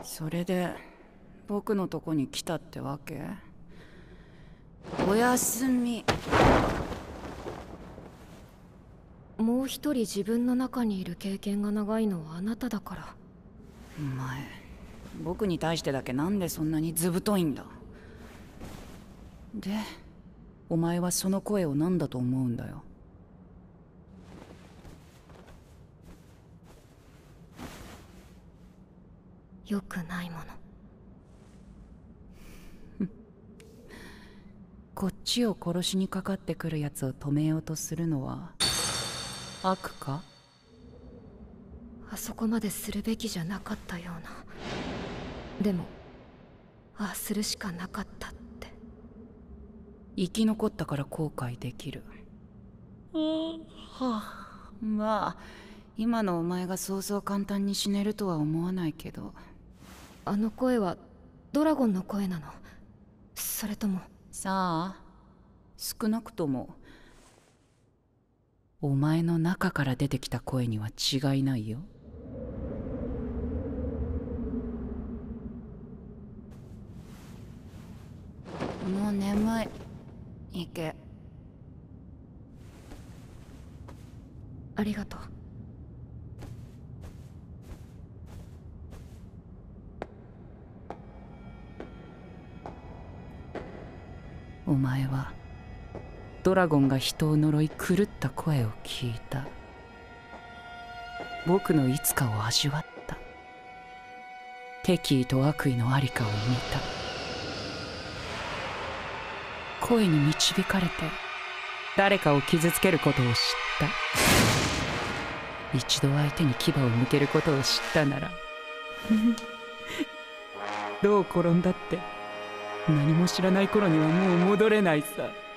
それで僕のとこに来たってわけ？おやすみ。 もう一人自分の中にいる経験が長いのはあなただから。 お前、僕に対してだけなんでそんなに図太いんだ？で、お前はその声を何だと思うんだよ。 良くないもの。 こっちを殺しにかかってくるやつを止めようとするのは悪か？ あそこまでするべきじゃなかったような。でもああするしかなかったって。 生き残ったから後悔できる。まあ今のお前がそうそう簡単に死ねるとは思わないけど。 あの声はドラゴンの声なの？それとも。 さあ、少なくともお前の中から出てきた声には違いないよ。もう眠い。行け。 ありがとう。 お前はドラゴンが人を呪い狂った声を聞いた。僕のいつかを味わった。敵意と悪意のありかを見た。声に導かれて誰かを傷つけることを知った。一度相手に牙を向けることを知ったならどう転んだって何も知らない頃にはもう戻れないさ。